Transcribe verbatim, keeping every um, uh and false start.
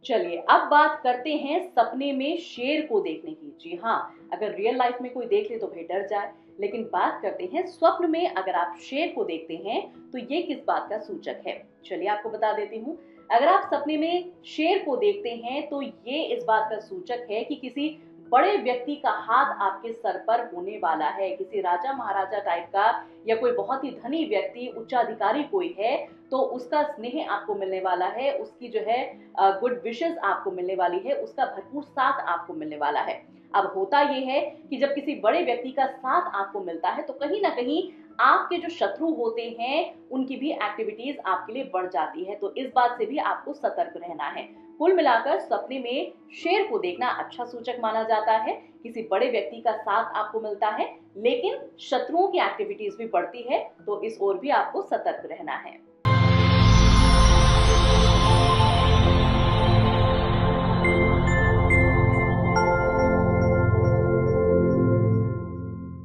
चलिए अब बात करते हैं सपने में शेर को देखने की। जी हाँ, अगर रियल लाइफ में कोई देख ले तो भाई डर जाए, लेकिन बात करते हैं स्वप्न में अगर आप शेर को देखते हैं तो ये किस बात का सूचक है। चलिए आपको बता देती हूँ। अगर आप सपने में शेर को देखते हैं तो ये इस बात का सूचक है कि किसी बड़े व्यक्ति का हाथ आपके सर पर होने वाला है। किसी राजा महाराजा टाइप का या कोई बहुत ही धनी व्यक्ति, उच्चाधिकारी कोई है तो उसका स्नेह आपको मिलने वाला है, उसकी जो है गुड विशेस आपको मिलने वाली है, उसका भरपूर साथ आपको मिलने वाला है। अब होता यह है कि जब किसी बड़े व्यक्ति का साथ आपको मिलता है तो कहीं ना कहीं आपके जो शत्रु होते हैं उनकी भी एक्टिविटीज आपके लिए बढ़ जाती है, तो इस बात से भी आपको सतर्क रहना है। कुल मिलाकर सपने में शेर को देखना अच्छा सूचक माना जाता है। किसी बड़े व्यक्ति का साथ आपको मिलता है लेकिन शत्रुओं की एक्टिविटीज भी बढ़ती है, तो इस ओर भी आपको सतर्क रहना है।